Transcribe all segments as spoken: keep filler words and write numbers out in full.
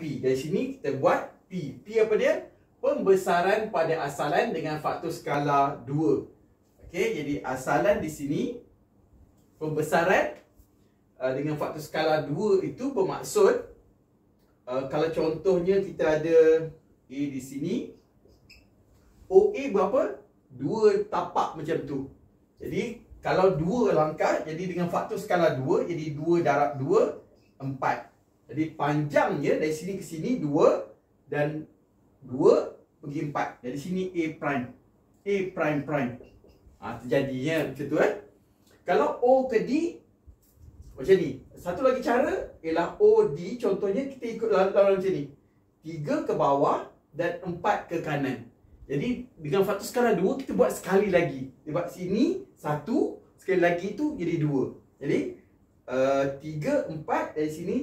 P. Dari sini kita buat P. P apa dia? Pembesaran pada asalan dengan faktor skala dua. Okey, jadi asalan di sini pembesaran uh, dengan faktor skala dua itu bermaksud uh, kalau contohnya kita ada A di sini, O A berapa? Dua tapak macam tu. Jadi kalau dua langkah, jadi dengan faktor skala dua, jadi dua darab dua, empat. Jadi panjangnya dari sini ke sini dua dan dua pergi empat. Dari sini A prime. A prime prime. Ha, terjadinya macam tu kan. Kalau O ke D macam ni. Satu lagi cara ialah O D, contohnya kita ikut lawan macam ni. tiga ke bawah dan empat ke kanan. Jadi dengan faktor skala dua kita buat sekali lagi. Dia buat sini satu, sekali lagi tu jadi dua. Jadi uh, tiga, empat dari sini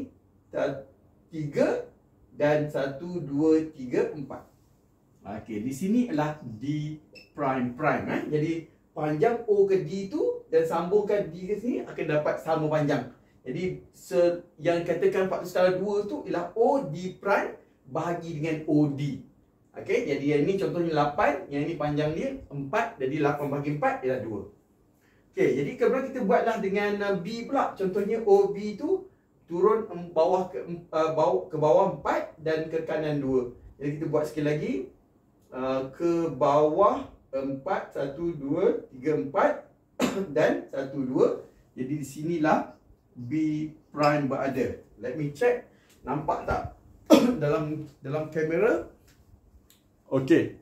tiga dan satu, dua, tiga, empat. Okey, di sini adalah D prime prime eh. Jadi panjang O ke D tu dan sambungkan D ke sini akan dapat sama panjang. Jadi se yang katakan faktor skala dua tu ialah O D prime bahagi dengan O D. Okey, jadi yang ini contohnya lapan, yang ini panjang dia empat, jadi lapan bahagi empat ialah dua. Okey, jadi kemudian kita buatlah dengan B pula. Contohnya O B tu turun bawah ke uh, bawah ke bawah empat dan ke kanan dua. Jadi kita buat sekali lagi. Uh, ke bawah empat, satu, dua, tiga, empat dan satu, dua. Jadi di sinilah B prime berada. Let me check. Nampak tak dalam dalam kamera? Okey.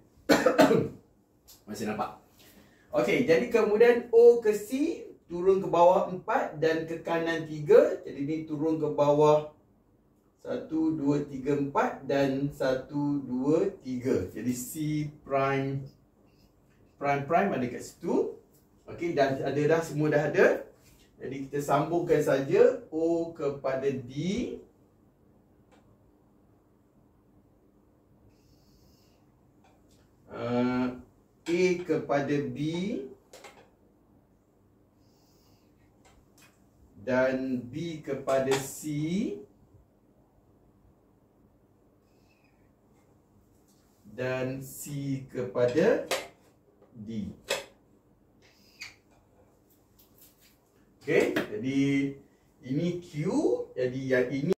Masih nampak. Okey, jadi kemudian O ke C turun ke bawah empat dan ke kanan tiga. Jadi ni turun ke bawah satu, dua, tiga, empat dan satu, dua, tiga. Jadi C prime prime prime ada kat situ. Okey, dah ada dah, semua dah ada. Jadi kita sambungkan saja O kepada D. Uh, A kepada B dan B kepada C dan C kepada D. Okey, jadi ini Q, jadi yang ini